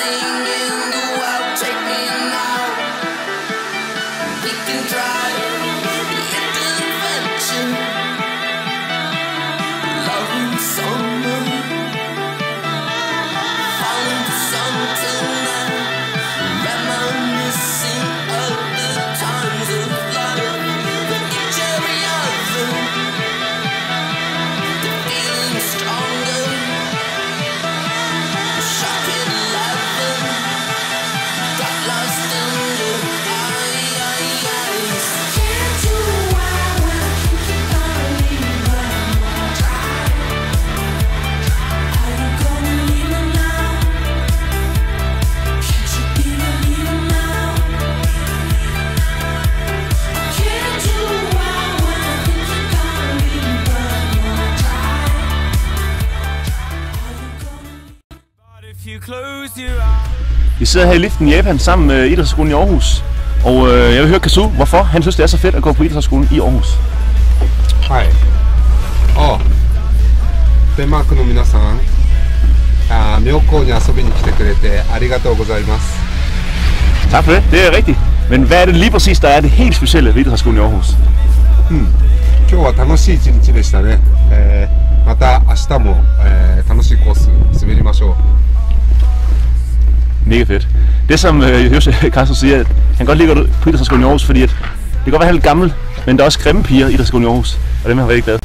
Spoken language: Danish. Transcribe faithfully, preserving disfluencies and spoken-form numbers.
Vi sidder her i liften i Japan sammen med Idrætshøjskolen i Aarhus. Og øh, jeg vil høre Kazu, hvorfor han synes, det er så fedt at gå på Idrætshøjskolen i Aarhus. Hej. Og Denmarkの皆さん、あ、妙高に遊びに来てくれてありがとうございます。 Tak for det, det er rigtigt. Men hvad er det lige præcis, der er det helt specielle ved Idrætshøjskolen i Aarhus? Hmm. 今日は楽しい一日でしたね。えー、また明日も、えー、楽しいコース滑りましょう。 Mega fedt. Det som øh, Jose Kazu siger, at han godt lide at gå på Idrætshøjskolen i Aarhus, fordi at det kan godt være helt gammel, men der er også grimme piger i Idrætshøjskolen i Aarhus, og dem er han rigtig glad.